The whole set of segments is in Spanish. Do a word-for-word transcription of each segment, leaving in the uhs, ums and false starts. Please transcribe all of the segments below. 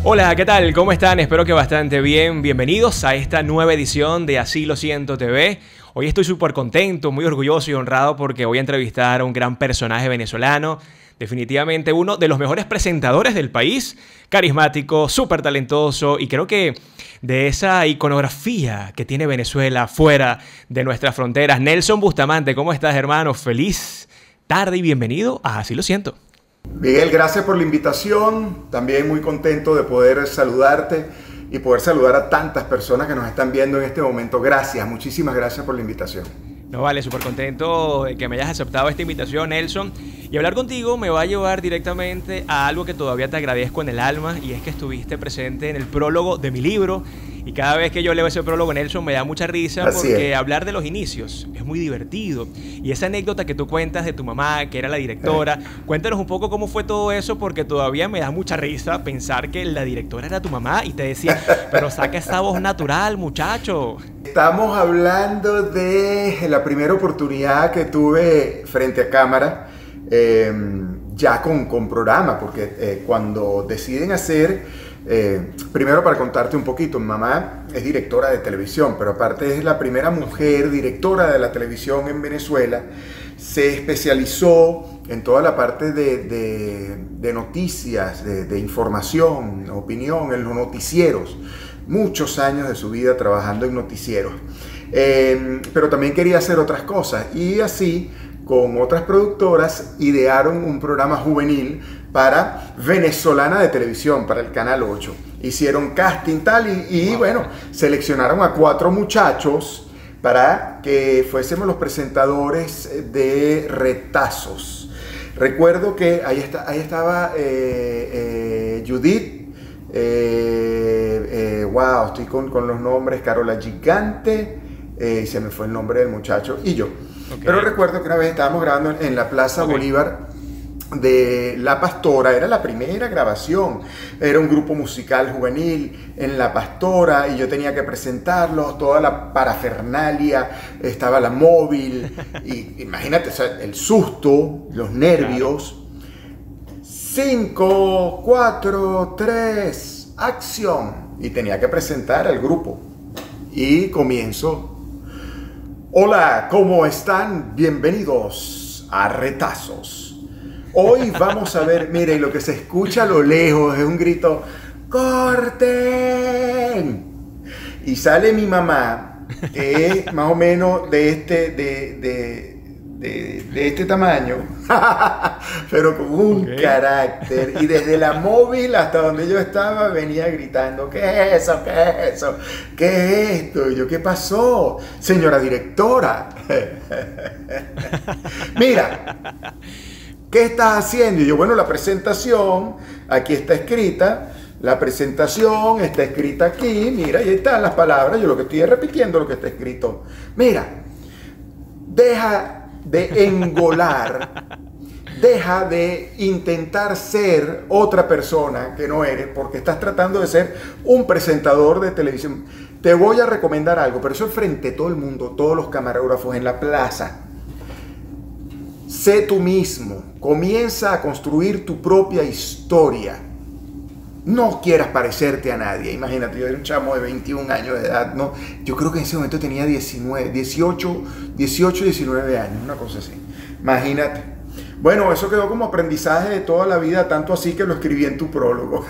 Hola, ¿qué tal? ¿Cómo están? Espero que bastante bien. Bienvenidos a esta nueva edición de Así Lo Siento T V. Hoy estoy súper contento, muy orgulloso y honrado porque voy a entrevistar a un gran personaje venezolano. Definitivamente uno de los mejores presentadores del país. Carismático, súper talentoso y creo que de esa iconografía que tiene Venezuela fuera de nuestras fronteras. Nelson Bustamante, ¿cómo estás, hermano? Feliz tarde y bienvenido a Así Lo Siento. Miguel, gracias por la invitación. También muy contento de poder saludarte y poder saludar a tantas personas que nos están viendo en este momento. Gracias, muchísimas gracias por la invitación. No, vale, súper contento de que me hayas aceptado esta invitación, Nelson. Y hablar contigo me va a llevar directamente a algo que todavía te agradezco en el alma, y es que estuviste presente en el prólogo de mi libro. Y cada vez que yo leo ese prólogo, Nelson, me da mucha risa. Así porque es. Hablar de los inicios es muy divertido. Y esa anécdota que tú cuentas de tu mamá, que era la directora, eh. cuéntanos un poco cómo fue todo eso, porque todavía me da mucha risa pensar que la directora era tu mamá y te decía, pero saca esa voz natural, muchacho. Estamos hablando de la primera oportunidad que tuve frente a cámara, eh, ya con, con programa, porque eh, cuando deciden hacer... Eh, primero, para contarte un poquito, mi mamá es directora de televisión, pero aparte es la primera mujer directora de la televisión en Venezuela. Se especializó en toda la parte de, de, de noticias, de, de información, opinión, en los noticieros. Muchos años de su vida trabajando en noticieros. Eh, pero también quería hacer otras cosas, y así, con otras productoras, idearon un programa juvenil para Venezolana de Televisión, para el Canal ocho. Hicieron casting tal y, y bueno, seleccionaron a cuatro muchachos para que fuésemos los presentadores de Retazos. Recuerdo que ahí, está, ahí estaba eh, eh, Judith, eh, eh, wow, estoy con, con los nombres, Carola Gigante, eh, se me fue el nombre del muchacho, y yo. Okay. Pero recuerdo que una vez estábamos grabando en, en la Plaza okay. Bolívar de La Pastora. Era la primera grabación, era un grupo musical juvenil en La Pastora y yo tenía que presentarlos, toda la parafernalia, estaba la móvil y imagínate, o sea, el susto, los nervios. Cinco, cuatro, tres, acción, y tenía que presentar al grupo y comienzo. Hola, ¿cómo están? Bienvenidos a Retazos. Hoy vamos a ver, miren, lo que se escucha a lo lejos es un grito, ¡corten! Y sale mi mamá, que es más o menos de este, de, de, de, de este tamaño, pero con un okay. carácter. Y desde la móvil hasta donde yo estaba venía gritando, ¿qué es eso? ¿Qué es eso? ¿Qué es esto? Y yo, ¿qué pasó? Señora directora. Mira. ¿Qué estás haciendo? Y yo, bueno, la presentación, aquí está escrita, la presentación está escrita aquí, mira, y ahí están las palabras, yo lo que estoy es repitiendo lo que está escrito. Mira, deja de engolar, deja de intentar ser otra persona que no eres, porque estás tratando de ser un presentador de televisión. Te voy a recomendar algo, pero eso es frente a todo el mundo, todos los camarógrafos en la plaza. Sé tú mismo, comienza a construir tu propia historia. No quieras parecerte a nadie. Imagínate, yo era un chamo de veintiún años de edad, ¿no? Yo creo que en ese momento tenía diecinueve, dieciocho, dieciocho, diecinueve años, una cosa así. Imagínate. Bueno, eso quedó como aprendizaje de toda la vida, tanto así que lo escribí en tu prólogo.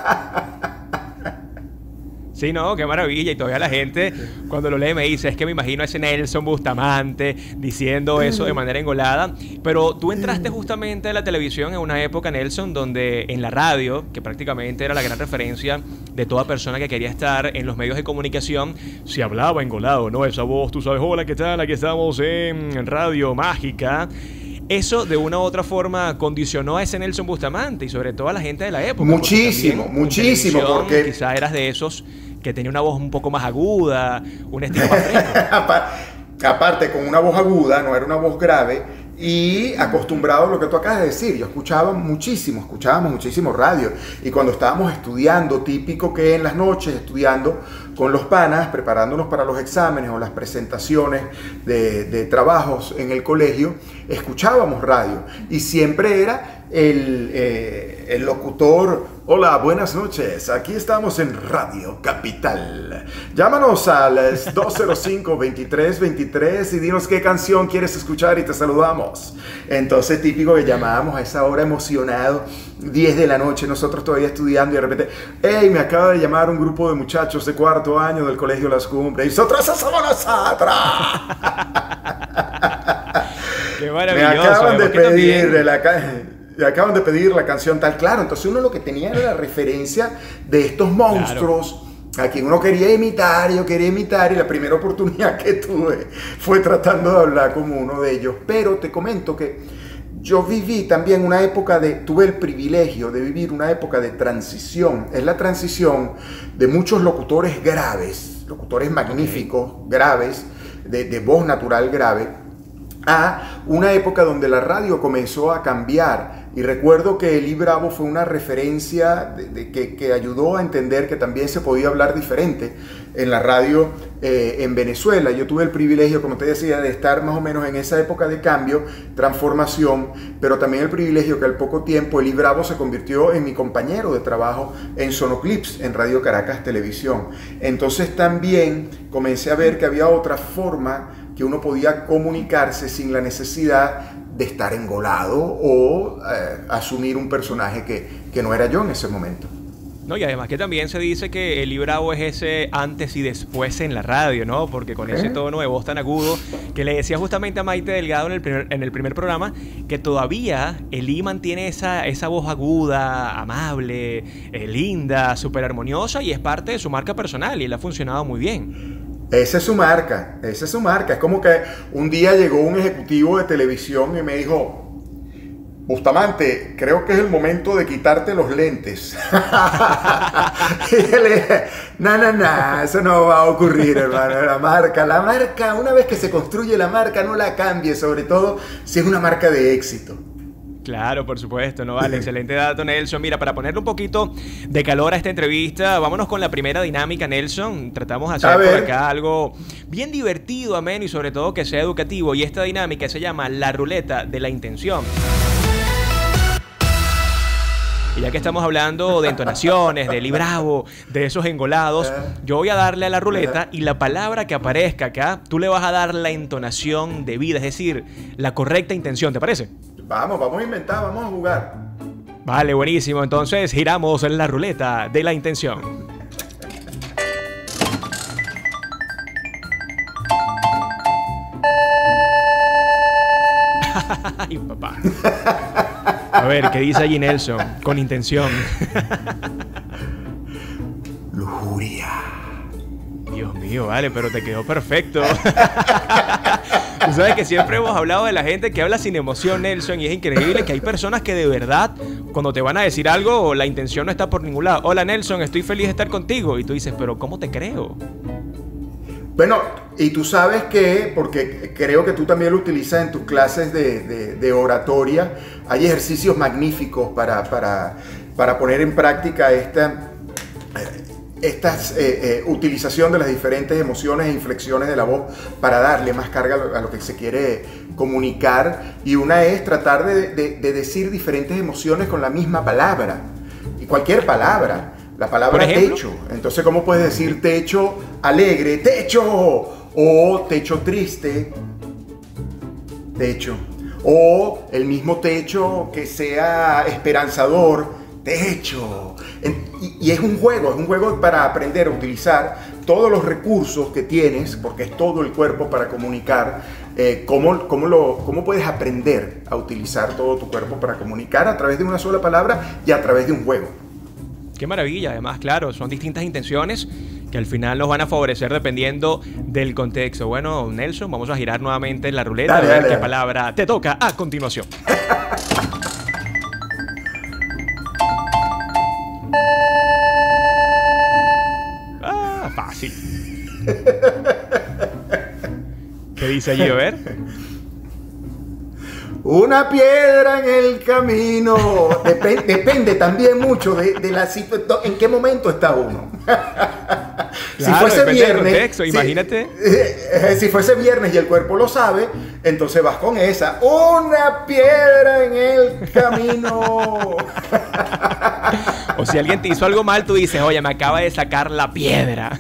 Sí, no, qué maravilla. Y todavía la gente cuando lo lee me dice, es que me imagino a ese Nelson Bustamante diciendo eso de manera engolada. Pero tú entraste justamente a la televisión en una época, Nelson, donde en la radio, que prácticamente era la gran referencia de toda persona que quería estar en los medios de comunicación, se hablaba engolado, ¿no? Esa voz, tú sabes, hola, ¿qué tal? Aquí estamos en Radio Mágica. Eso de una u otra forma condicionó a ese Nelson Bustamante y sobre todo a la gente de la época. Muchísimo, porque muchísimo, porque quizás eras de esos que tenía una voz un poco más aguda, un estilo más fresco. Aparte, con una voz aguda, no era una voz grave, y acostumbrado a lo que tú acabas de decir. Yo escuchaba muchísimo, escuchábamos muchísimo radio, y cuando estábamos estudiando, típico que en las noches, estudiando con los panas, preparándonos para los exámenes o las presentaciones de, de trabajos en el colegio, escuchábamos radio, y siempre era el, eh, el locutor Hola, buenas noches. Aquí estamos en Radio Capital. Llámanos al dos cero cinco, veintitrés veintitrés y dinos qué canción quieres escuchar y te saludamos. Entonces, típico que llamábamos a esa hora emocionado, diez de la noche, nosotros todavía estudiando y de repente, hey, me acaba de llamar un grupo de muchachos de cuarto año del Colegio Las Cumbres y nosotros somos nosotros. Qué maravilloso. Me acaban de pedir también... la calle. Le acaban de pedir la canción tal, claro, entonces uno lo que tenía era la referencia de estos monstruos, claro, a quien uno quería imitar, yo quería imitar, y la primera oportunidad que tuve fue tratando de hablar como uno de ellos. Pero te comento que yo viví también una época de, tuve el privilegio de vivir una época de transición. Es la transición de muchos locutores graves, locutores magníficos, graves, de, de voz natural grave, a una época donde la radio comenzó a cambiar. Y recuerdo que Eli Bravo fue una referencia de, de, que, que ayudó a entender que también se podía hablar diferente en la radio eh, en Venezuela. Yo tuve el privilegio, como te decía, de estar más o menos en esa época de cambio, transformación, pero también el privilegio que al poco tiempo Eli Bravo se convirtió en mi compañero de trabajo en Sonoclips, en Radio Caracas Televisión. Entonces también comencé a ver que había otra forma que uno podía comunicarse sin la necesidad de estar engolado o eh, asumir un personaje que, que no era yo en ese momento. No, y además que también se dice que Eli Bravo es ese antes y después en la radio, ¿no? Porque con ¿Eh? ese tono de voz tan agudo que le decía justamente a Maite Delgado en el primer, en el primer programa, que todavía Eli mantiene esa, esa voz aguda, amable, eh, linda, súper armoniosa, y es parte de su marca personal y le ha funcionado muy bien. Esa es su marca, esa es su marca. Es como que un día llegó un ejecutivo de televisión y me dijo: Bustamante, creo que es el momento de quitarte los lentes. Y yo le dije, no, no, no, eso no va a ocurrir, hermano. La marca, la marca, una vez que se construye la marca, no la cambie, sobre todo si es una marca de éxito. Claro, por supuesto, no vale, excelente dato, Nelson. Mira, para ponerle un poquito de calor a esta entrevista, vámonos con la primera dinámica, Nelson. Tratamos de hacer por acá algo bien divertido, ameno y sobre todo que sea educativo. Y esta dinámica se llama la ruleta de la intención. Y ya que estamos hablando de entonaciones, de Eli Bravo, de esos engolados, yo voy a darle a la ruleta y la palabra que aparezca acá, tú le vas a dar la entonación debida, es decir, la correcta intención, ¿te parece? Vamos, vamos a inventar, vamos a jugar. Vale, buenísimo. Entonces giramos la ruleta de la intención. Ay, papá. A ver, ¿qué dice allí Nelson? Con intención. Lujuria. Dios mío, vale, pero te quedó perfecto. Tú sabes que siempre hemos hablado de la gente que habla sin emoción, Nelson, y es increíble que hay personas que de verdad, cuando te van a decir algo, la intención no está por ningún lado. Hola, Nelson, estoy feliz de estar contigo. Y tú dices, pero ¿cómo te creo? Bueno, y tú sabes que, porque creo que tú también lo utilizas en tus clases de, de, de oratoria, hay ejercicios magníficos para, para, para poner en práctica esta... esta eh, eh, utilización de las diferentes emociones e inflexiones de la voz para darle más carga a lo, a lo que se quiere comunicar, y una es tratar de, de, de decir diferentes emociones con la misma palabra, y cualquier palabra, la palabra techo. Entonces, ¿cómo puedes decir techo alegre, techo, o techo triste, techo, o el mismo techo que sea esperanzador, techo? Y es un juego, es un juego para aprender a utilizar todos los recursos que tienes, porque es todo el cuerpo para comunicar. Eh, cómo, cómo, lo, cómo puedes aprender a utilizar todo tu cuerpo para comunicar a través de una sola palabra y a través de un juego. Qué maravilla, además, claro, son distintas intenciones que al final nos van a favorecer dependiendo del contexto. Bueno, Nelson, vamos a girar nuevamente la ruleta, dale, a ver dale, qué dale. palabra te toca a continuación. Fácil. ¿Qué dice allí? A ver. Una piedra en el camino. Dep depende también mucho de, de la situación. ¿En qué momento está uno? Claro, si fuese viernes. Contexto, si, imagínate. Eh, si fuese viernes y el cuerpo lo sabe, entonces vas con esa. Una piedra en el camino. O si alguien te hizo algo mal, tú dices, oye, me acaba de sacar la piedra.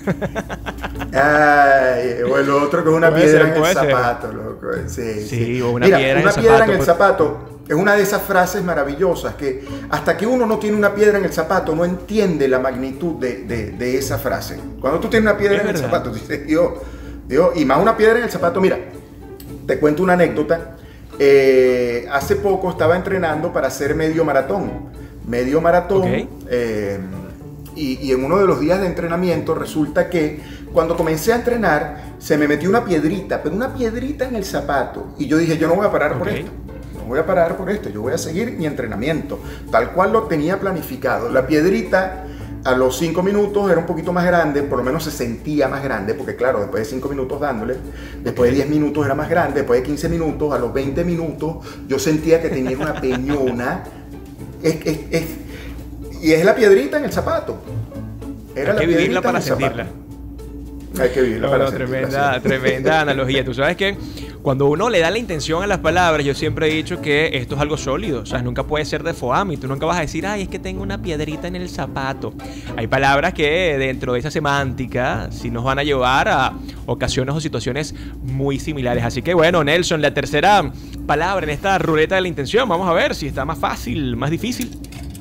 Ay, o el otro que es una Puede piedra ser, en el puede ser. zapato, loco. Sí, Sí, sí. o una Mira, piedra en una el piedra zapato, en el pues. zapato es una de esas frases maravillosas que hasta que uno no tiene una piedra en el zapato no entiende la magnitud de, de, de esa frase. Cuando tú tienes una piedra Es en el verdad. zapato, tú dices, Dios, Dios, y más una piedra en el zapato. Mira, te cuento una anécdota. Eh, hace poco estaba entrenando para hacer medio maratón. Medio maratón. Ok. eh, y, y en uno de los días de entrenamiento resulta que cuando comencé a entrenar se me metió una piedrita, pero una piedrita en el zapato. Y yo dije, yo no voy a parar por Ok. esto. No voy a parar por esto. Yo voy a seguir mi entrenamiento tal cual lo tenía planificado. La piedrita a los cinco minutos era un poquito más grande, por lo menos se sentía más grande, porque claro, después de cinco minutos dándole, después de diez minutos era más grande, después de quince minutos, a los veinte minutos, yo sentía que tenía una peñona. Es, es, es, y es la piedrita en el zapato. Era Hay la que vivirla piedrita para en el zapato. sentirla. Hay que vivirla No, para no, sentirla, tremenda, sí. tremenda analogía. Tú sabes que cuando uno le da la intención a las palabras, yo siempre he dicho que esto es algo sólido. O sea, nunca puede ser de foami. Tú nunca vas a decir, ay, es que tengo una piedrita en el zapato. Hay palabras que dentro de esa semántica sí nos van a llevar a ocasiones o situaciones muy similares. Así que bueno, Nelson, la tercera palabra en esta ruleta de la intención. Vamos a ver si está más fácil, más difícil.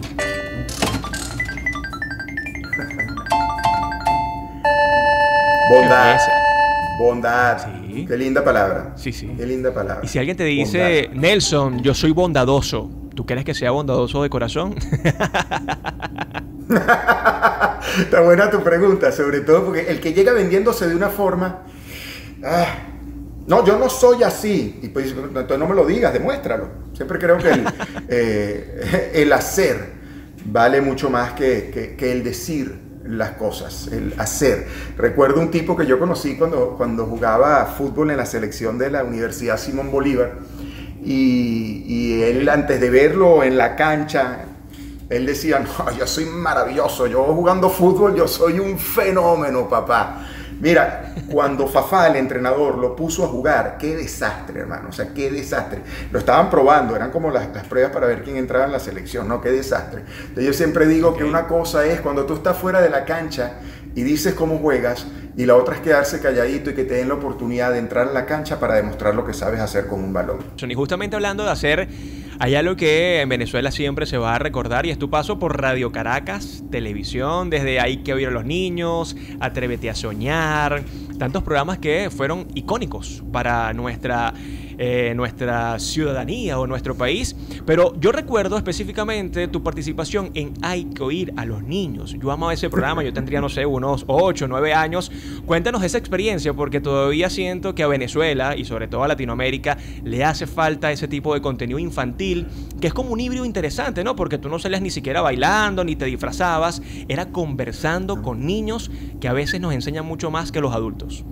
Bondad. ¿Qué fue ese? Bondad. Sí. Qué linda palabra. Sí, sí. Qué linda palabra. Y si alguien te dice, Bondad. Nelson, yo soy bondadoso, ¿tú crees que sea bondadoso de corazón? Está buena tu pregunta, sobre todo porque el que llega vendiéndose de una forma, ah, no, yo no soy así, y pues entonces no me lo digas, demuéstralo. Siempre creo que el, eh, el hacer vale mucho más que, que, que el decir las cosas, el hacer. Recuerdo un tipo que yo conocí cuando, cuando jugaba fútbol en la selección de la Universidad Simón Bolívar, y, y él antes de verlo en la cancha, él decía, no, yo soy maravilloso, yo jugando fútbol, yo soy un fenómeno, papá. Mira, cuando Fafá, el entrenador, lo puso a jugar, qué desastre, hermano, o sea, qué desastre. Lo estaban probando, eran como las, las pruebas para ver quién entraba en la selección, ¿no? Qué desastre. Entonces yo siempre digo okay. que una cosa es cuando tú estás fuera de la cancha y dices cómo juegas, y la otra es quedarse calladito y que te den la oportunidad de entrar en la cancha para demostrar lo que sabes hacer con un balón. Y justamente hablando de hacer, hay algo que en Venezuela siempre se va a recordar y es tu paso por Radio Caracas, televisión, desde Hay que oír a los niños, Atrévete a soñar, tantos programas que fueron icónicos para nuestra, eh, nuestra ciudadanía o nuestro país. Pero yo recuerdo específicamente tu participación en Hay que oír a los niños. Yo amaba ese programa, yo tendría, no sé, unos ocho, nueve años. Cuéntanos esa experiencia, porque todavía siento que a Venezuela y sobre todo a Latinoamérica le hace falta ese tipo de contenido infantil, que es como un híbrido interesante, ¿no? Porque tú no salías ni siquiera bailando, ni te disfrazabas, era conversando con niños que a veces nos enseñan mucho más que los adultos.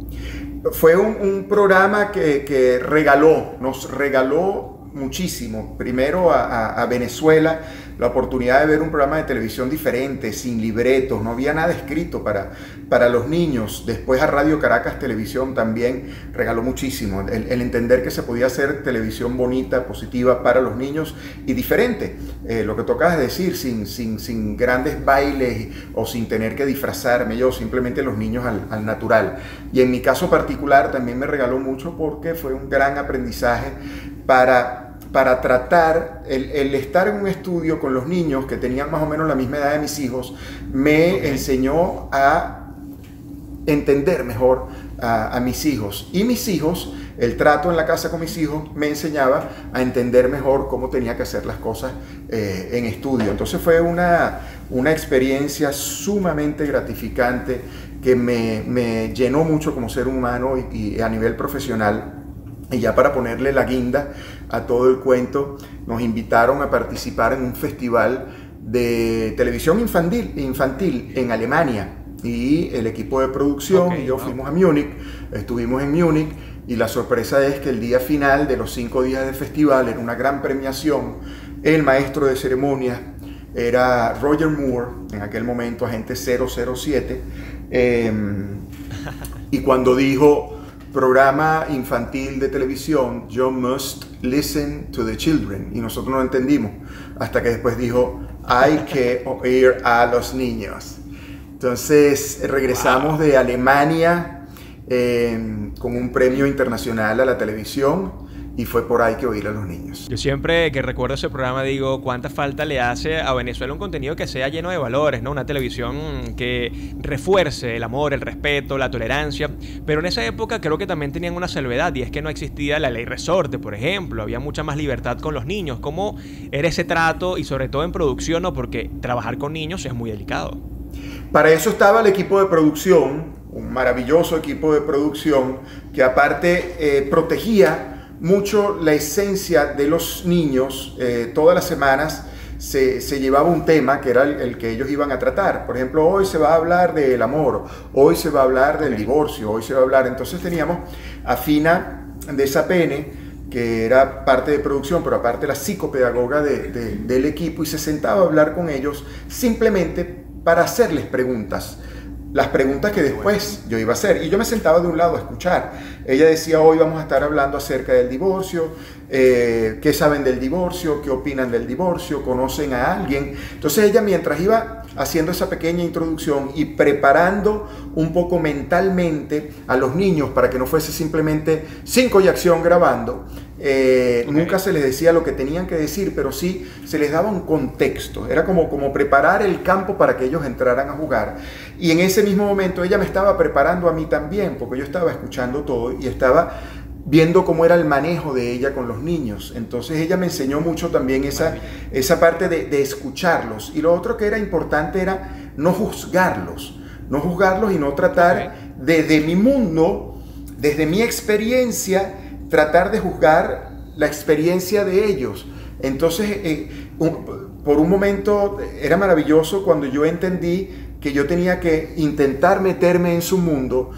Fue un, un programa que, que regaló, nos regaló muchísimo. Primero a, a, a Venezuela la oportunidad de ver un programa de televisión diferente, sin libretos, no había nada escrito para, para los niños. Después a Radio Caracas Televisión también regaló muchísimo. El, el entender que se podía hacer televisión bonita, positiva para los niños y diferente. Eh, lo que tocas de decir, sin, sin, sin grandes bailes o sin tener que disfrazarme yo, simplemente los niños al, al natural. Y en mi caso particular también me regaló mucho porque fue un gran aprendizaje para... para tratar, el, el estar en un estudio con los niños que tenían más o menos la misma edad de mis hijos, me okay. enseñó a entender mejor a, a mis hijos. Y mis hijos, el trato en la casa con mis hijos, me enseñaba a entender mejor cómo tenía que hacer las cosas eh, en estudio. Entonces fue una, una experiencia sumamente gratificante que me, me llenó mucho como ser humano y, y a nivel profesional. Y ya para ponerle la guinda a todo el cuento, nos invitaron a participar en un festival de televisión infantil, infantil en Alemania. Y el equipo de producción okay, y yo wow. fuimos a Múnich, estuvimos en Múnich, y la sorpresa es que el día final de los cinco días del festival era una gran premiación. El maestro de ceremonias era Roger Moore, en aquel momento agente cero cero siete, eh, y cuando dijo... programa infantil de televisión, you must listen to the children, y nosotros no entendimos hasta que después dijo Hay que oír a los niños. Entonces regresamos wow. de Alemania eh, con un premio internacional a la televisión. Y fue por Hay que oír a los niños. Yo siempre que recuerdo ese programa digo, cuánta falta le hace a Venezuela un contenido que sea lleno de valores, ¿no? Una televisión que refuerce el amor, el respeto, la tolerancia. Pero en esa época creo que también tenían una salvedad, y es que no existía la ley resorte, por ejemplo. Había mucha más libertad con los niños. ¿Cómo era ese trato? Y sobre todo en producción, ¿no? Porque trabajar con niños es muy delicado. Para eso estaba el equipo de producción, un maravilloso equipo de producción que aparte eh, protegía mucho la esencia de los niños. Eh, todas las semanas se, se llevaba un tema que era el, el que ellos iban a tratar. Por ejemplo, hoy se va a hablar del amor, hoy se va a hablar del okay. divorcio, hoy se va a hablar... Entonces teníamos a Fina de Sapene, que era parte de producción, pero aparte la psicopedagoga de, de, del equipo, y se sentaba a hablar con ellos simplemente para hacerles preguntas. Las preguntas que después yo iba a hacer, y yo me sentaba de un lado a escuchar. Ella decía, hoy vamos a estar hablando acerca del divorcio, eh, qué saben del divorcio, qué opinan del divorcio, conocen a alguien. Entonces ella, mientras iba haciendo esa pequeña introducción y preparando un poco mentalmente a los niños para que no fuese simplemente cinco y acción grabando, eh, okay. nunca se les decía lo que tenían que decir, pero sí se les daba un contexto. Era como, como preparar el campo para que ellos entraran a jugar. Y en ese mismo momento ella me estaba preparando a mí también, porque yo estaba escuchando todo y estaba viendo cómo era el manejo de ella con los niños. Entonces ella me enseñó mucho también esa, esa parte de, de escucharlos. Y lo otro que era importante era no juzgarlos, no juzgarlos y no tratar okay. desde mi mundo, desde mi experiencia, tratar de juzgar la experiencia de ellos. Entonces, eh, un, por un momento era maravilloso cuando yo entendí que yo tenía que intentar meterme en su mundo,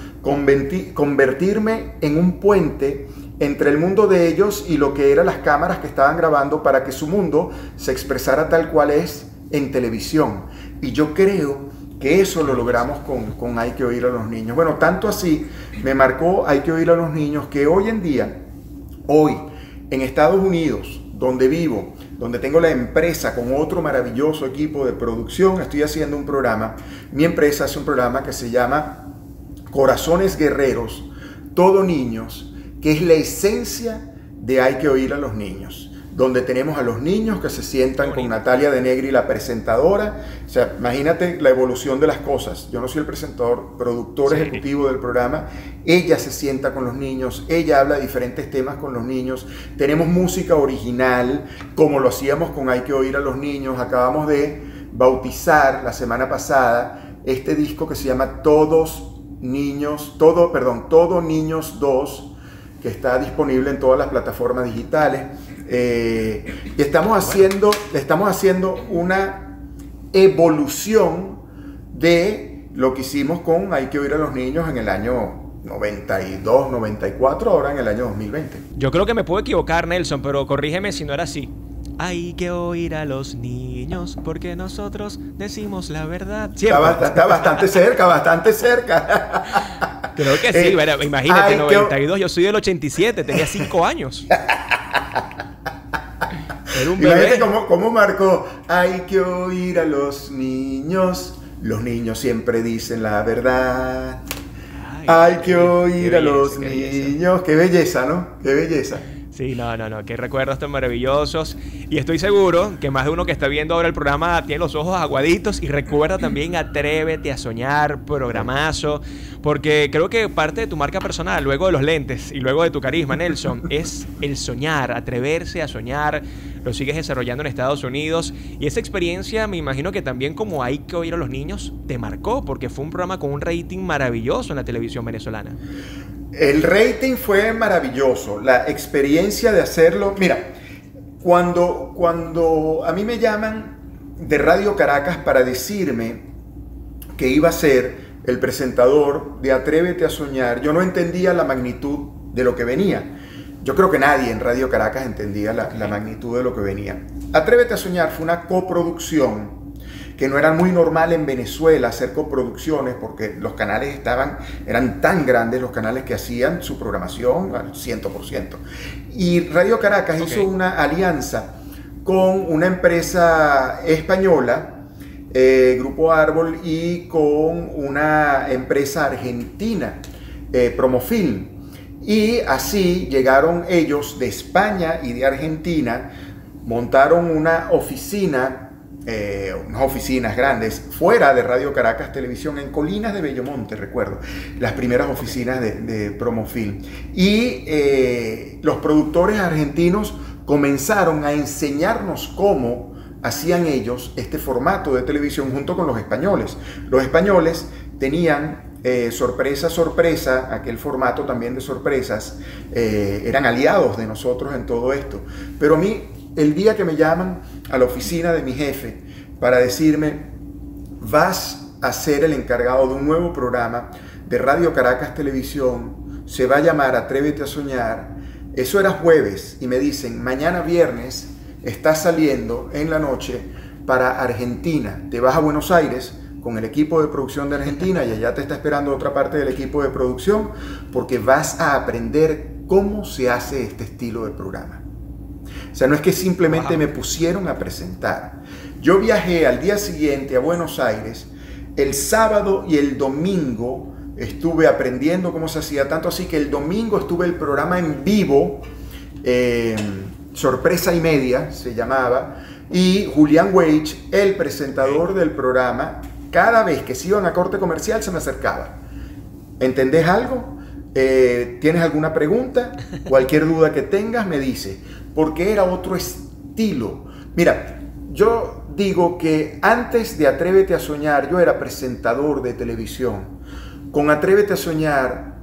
convertirme en un puente entre el mundo de ellos y lo que eran las cámaras que estaban grabando, para que su mundo se expresara tal cual es en televisión. Y yo creo que eso lo logramos con, con Hay que oír a los niños. Bueno, tanto así me marcó Hay que oír a los niños, que hoy en día, hoy, en Estados Unidos, donde vivo, donde tengo la empresa con otro maravilloso equipo de producción, estoy haciendo un programa. Mi empresa hace un programa que se llama Corazones Guerreros, Todo Niños, que es la esencia de Hay que oír a los niños, donde tenemos a los niños que se sientan con Natalia de Negri, la presentadora. O sea, imagínate la evolución de las cosas. Yo no soy el presentador, productor sí. ejecutivo del programa. Ella se sienta con los niños, ella habla de diferentes temas con los niños. Tenemos música original, como lo hacíamos con Hay que oír a los niños. Acabamos de bautizar la semana pasada este disco que se llama Todos Niños, todo, perdón, Todo Niños dos, que está disponible en todas las plataformas digitales. Eh, y estamos haciendo, estamos haciendo una evolución de lo que hicimos con Hay que oír a los niños en el año noventa y dos, noventa y cuatro, ahora en el año dos mil veinte. Yo creo que me puedo equivocar, Nelson, pero corrígeme si no era así. Hay que oír a los niños porque nosotros decimos la verdad. Está bastante, está bastante cerca, bastante cerca. Creo que sí, eh, bueno, imagínate, noventa y dos, que... yo soy del ochenta y siete, tenía cinco años. Era un bebé. Imagínate cómo, cómo marcó. Hay que oír a los niños, los niños siempre dicen la verdad. Ay, Hay que oír belleza, a los qué niños. Qué belleza, ¿no? Qué belleza. Sí, no, no, no, qué recuerdos tan maravillosos. Y estoy seguro que más de uno que está viendo ahora el programa tiene los ojos aguaditos y recuerda también Atrévete a Soñar, programazo, porque creo que parte de tu marca personal, luego de los lentes y luego de tu carisma, Nelson, es el soñar, atreverse a soñar. Lo sigues desarrollando en Estados Unidos y esa experiencia me imagino que también, como Hay que oír a los niños, te marcó, porque fue un programa con un rating maravilloso en la televisión venezolana. El rating fue maravilloso, la experiencia de hacerlo. Mira, cuando, cuando a mí me llaman de Radio Caracas para decirme que iba a ser el presentador de Atrévete a Soñar, yo no entendía la magnitud de lo que venía. Yo creo que nadie en Radio Caracas entendía la, la magnitud de lo que venía. Atrévete a Soñar fue una coproducción que no era muy normal en Venezuela hacer coproducciones, porque los canales estaban, eran tan grandes los canales que hacían su programación al cien por ciento. Y Radio Caracas okay. hizo una alianza con una empresa española, eh, Grupo Árbol, y con una empresa argentina, eh, Promofilm. Y así llegaron ellos de España y de Argentina, montaron una oficina, eh, unas oficinas grandes fuera de Radio Caracas Televisión, en Colinas de Bellomonte, recuerdo, las primeras oficinas de, de Promofilm. Y eh, los productores argentinos comenzaron a enseñarnos cómo hacían ellos este formato de televisión junto con los españoles. Los españoles tenían eh, sorpresa, sorpresa, aquel formato también de sorpresas, eh, eran aliados de nosotros en todo esto. Pero a mí, el día que me llaman a la oficina de mi jefe para decirme, vas a ser el encargado de un nuevo programa de Radio Caracas Televisión, se va a llamar Atrévete a Soñar, eso era jueves, y me dicen, mañana viernes estás saliendo en la noche para Argentina, te vas a Buenos Aires con el equipo de producción de Argentina y allá te está esperando otra parte del equipo de producción porque vas a aprender cómo se hace este estilo de programa. O sea, no es que simplemente me pusieron a presentar. Yo viajé al día siguiente a Buenos Aires, el sábado y el domingo estuve aprendiendo cómo se hacía, tanto así que el domingo estuve el programa en vivo, eh, Sorpresa y Media se llamaba, y Julián Weich, el presentador del programa, cada vez que se iban a corte comercial se me acercaba. ¿Entendés algo? Eh, ¿Tienes alguna pregunta? Cualquier duda que tengas me dice, porque era otro estilo. Mira, yo digo que antes de Atrévete a Soñar yo era presentador de televisión. Con Atrévete a Soñar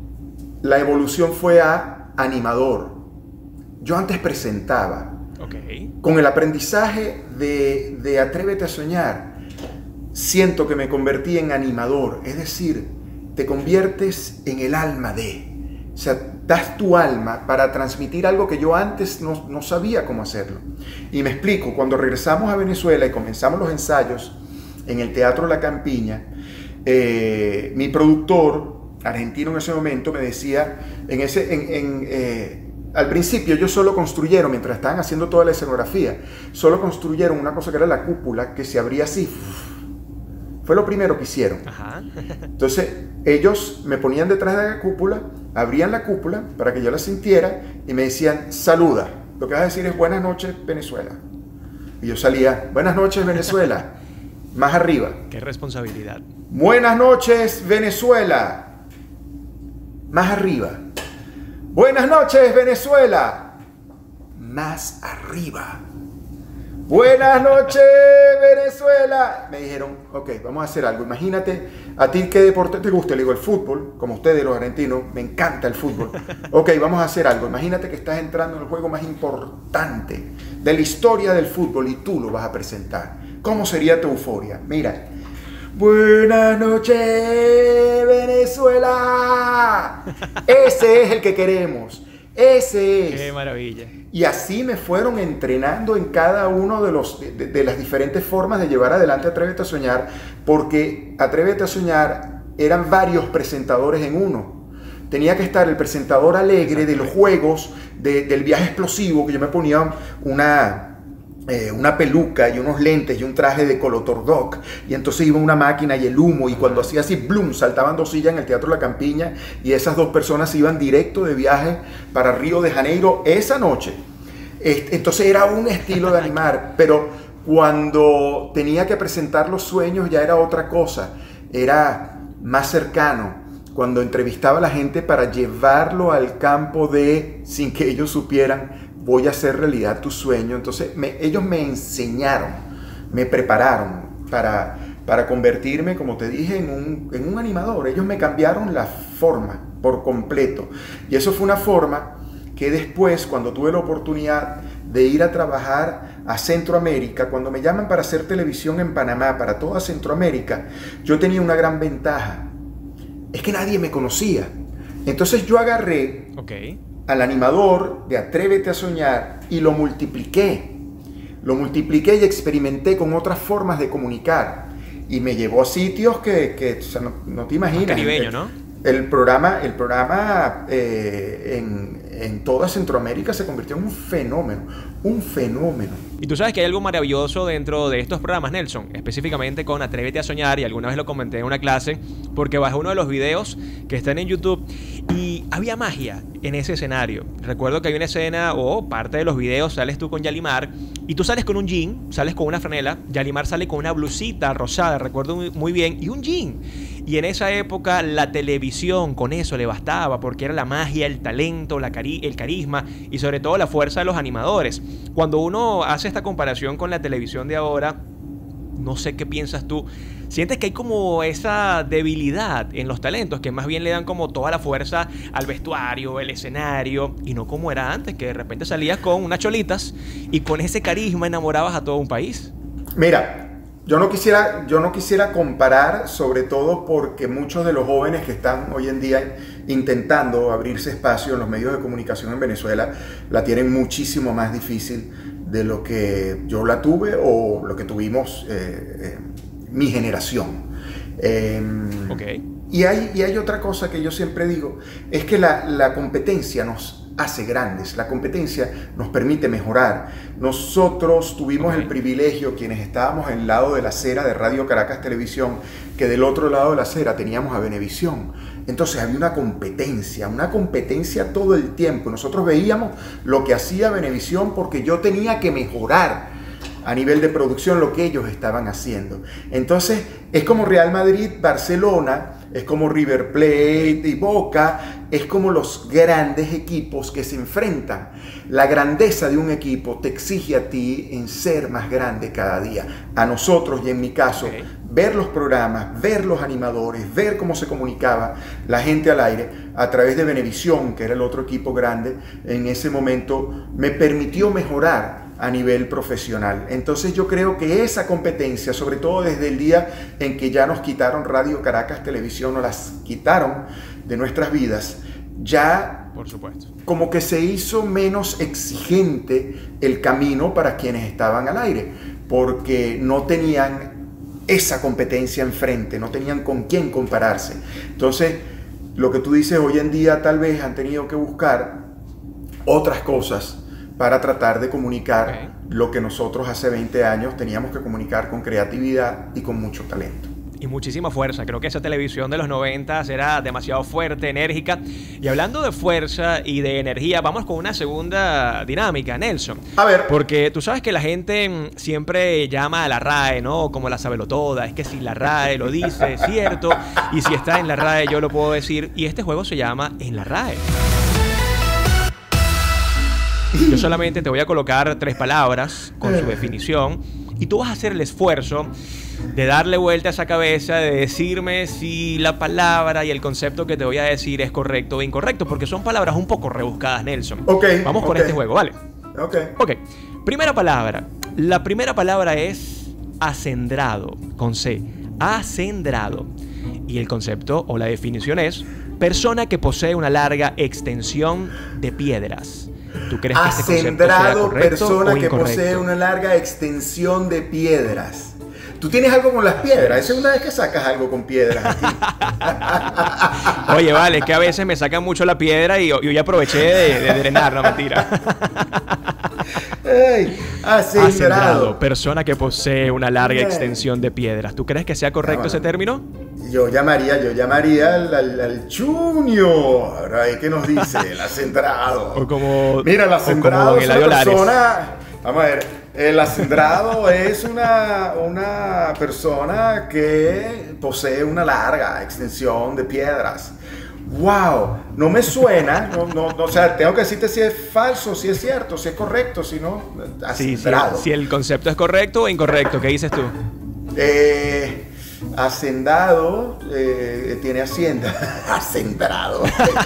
la evolución fue a animador. Yo antes presentaba. Okay. Con el aprendizaje de, de Atrévete a Soñar siento que me convertí en animador, es decir, te conviertes en el alma de, o sea, das tu alma para transmitir algo que yo antes no, no sabía cómo hacerlo. Y me explico, cuando regresamos a Venezuela y comenzamos los ensayos en el Teatro La Campiña, eh, mi productor argentino en ese momento me decía, en ese, en, en, eh, al principio ellos solo construyeron, mientras estaban haciendo toda la escenografía, solo construyeron una cosa que era la cúpula, que se abría así. Fue lo primero que hicieron. Ajá. Entonces, ellos me ponían detrás de la cúpula, abrían la cúpula para que yo la sintiera y me decían, saluda. Lo que vas a decir es, buenas noches, Venezuela. Y yo salía, buenas noches, Venezuela. Más arriba. Qué responsabilidad. Buenas noches, Venezuela. Más arriba. Buenas noches, Venezuela. Más arriba. Buenas noches, Venezuela. Me dijeron, ok, vamos a hacer algo. Imagínate, ¿a ti qué deporte te gusta? Le digo, el fútbol. Como ustedes, los argentinos, me encanta el fútbol. Ok, vamos a hacer algo. Imagínate que estás entrando en el juego más importante de la historia del fútbol y tú lo vas a presentar. ¿Cómo sería tu euforia? Mira. Buenas noches, Venezuela. Ese es el que queremos. Ese es. Qué maravilla. Y así me fueron entrenando en cada uno de, los, de, de las diferentes formas de llevar adelante Atrévete a Soñar, porque Atrévete a Soñar eran varios presentadores en uno. Tenía que estar el presentador alegre de los juegos, de, del viaje explosivo, que yo me ponía una... Eh, una peluca y unos lentes y un traje de Colotordoc, y entonces iba una máquina y el humo, y cuando hacía así, blum, saltaban dos sillas en el Teatro La Campiña, y esas dos personas iban directo de viaje para Río de Janeiro esa noche. Entonces era un estilo de animar, pero cuando tenía que presentar los sueños ya era otra cosa, era más cercano. Cuando entrevistaba a la gente para llevarlo al campo de, sin que ellos supieran, voy a hacer realidad tu sueño. Entonces me, ellos me enseñaron, me prepararon para, para convertirme, como te dije, en un, en un animador. Ellos me cambiaron la forma por completo. Y eso fue una forma que después, cuando tuve la oportunidad de ir a trabajar a Centroamérica, cuando me llaman para hacer televisión en Panamá, para toda Centroamérica, yo tenía una gran ventaja. Es que nadie me conocía. Entonces yo agarré... Okay. al animador de Atrévete a Soñar y lo multipliqué. Lo multipliqué y experimenté con otras formas de comunicar. Y me llevó a sitios que, que o sea, no, no te imaginas. Caribeño, ¿no? El programa, el programa eh, en, en toda Centroamérica se convirtió en un fenómeno, un fenómeno. Y tú sabes que hay algo maravilloso dentro de estos programas, Nelson, específicamente con Atrévete a Soñar, y alguna vez lo comenté en una clase, porque bajé uno de los videos que están en YouTube y había magia en ese escenario. Recuerdo que hay una escena, o parte de los videos, sales tú con Yalimar, y tú sales con un jean, sales con una franela, Yalimar sale con una blusita rosada, recuerdo muy, muy bien, y un jean. Y en esa época la televisión con eso le bastaba, porque era la magia, el talento, la cari el carisma y sobre todo la fuerza de los animadores. Cuando uno hace esta comparación con la televisión de ahora, no sé qué piensas tú, ¿sientes que hay como esa debilidad en los talentos, que más bien le dan como toda la fuerza al vestuario, el escenario, y no como era antes, que de repente salías con unas cholitas y con ese carisma enamorabas a todo un país? Mira, yo no quisiera, yo no quisiera comparar, sobre todo porque muchos de los jóvenes que están hoy en día intentando abrirse espacio en los medios de comunicación en Venezuela la tienen muchísimo más difícil de lo que yo la tuve o lo que tuvimos eh, eh, mi generación. Eh, okay. y, hay, y hay otra cosa que yo siempre digo, es que la, la competencia nos hace grandes, la competencia nos permite mejorar. Nosotros tuvimos okay. el privilegio, quienes estábamos en el lado de la acera de Radio Caracas Televisión, que del otro lado de la acera teníamos a Venevisión. Entonces había una competencia, una competencia todo el tiempo. Nosotros veíamos lo que hacía Venevisión porque yo tenía que mejorar a nivel de producción lo que ellos estaban haciendo. Entonces es como Real Madrid, Barcelona, es como River Plate y Boca, es como los grandes equipos que se enfrentan. La grandeza de un equipo te exige a ti en ser más grande cada día. A nosotros, y en mi caso, okay. ver los programas, ver los animadores, ver cómo se comunicaba la gente al aire a través de Venevisión, que era el otro equipo grande, en ese momento me permitió mejorar a nivel profesional. Entonces yo creo que esa competencia, sobre todo desde el día en que ya nos quitaron Radio Caracas Televisión, o las quitaron de nuestras vidas, ya por supuesto, como que se hizo menos exigente el camino para quienes estaban al aire, porque no tenían esa competencia enfrente, no tenían con quién compararse. Entonces, lo que tú dices, hoy en día tal vez han tenido que buscar otras cosas para tratar de comunicar okay. lo que nosotros hace veinte años teníamos que comunicar con creatividad y con mucho talento. Y muchísima fuerza. Creo que esa televisión de los noventas era demasiado fuerte, enérgica. Y hablando de fuerza y de energía, vamos con una segunda dinámica, Nelson. A ver. Porque tú sabes que la gente siempre llama a la RAE, ¿no? Como la sabelotoda. Es que si la RAE lo dice, es cierto. Y si está en la RAE, yo lo puedo decir. Y este juego se llama En la RAE. Yo solamente te voy a colocar tres palabras con su definición y tú vas a hacer el esfuerzo de darle vuelta a esa cabeza, de decirme si la palabra y el concepto que te voy a decir es correcto o incorrecto, porque son palabras un poco rebuscadas, Nelson. Ok. Vamos con okay. este juego, ¿vale? Ok. Ok. Primera palabra. La primera palabra es acendrado, con C. Acendrado. Y el concepto o la definición es persona que posee una larga extensión de piedras. ¿Tú crees que este concepto sea correcto persona o que incorrecto? posee una larga extensión de piedras. ¿Tú tienes algo con las piedras? Es segunda vez que sacas algo con piedras aquí. Oye, vale, es que a veces me sacan mucho la piedra y yo, yo ya aproveché de, de drenar, no mentira. Hey, acendrado. Acendrado, persona que posee una larga hey. extensión de piedras. ¿Tú crees que sea correcto ah, bueno. ese término? Yo llamaría, yo llamaría al, al, al Junior. Ahí que nos dice, el acendrado. O como, Mira, el acendrado es una persona. Lares. Vamos a ver, el acendrado es una, una persona que posee una larga extensión de piedras. ¡Wow! No me suena, no, no, no, o sea, tengo que decirte si es falso, si es cierto, si es correcto, si no, acendrado. Sí, sí, si el concepto es correcto o incorrecto, ¿qué dices tú? Eh... Hacendado, eh, tiene hacienda. Acendrado.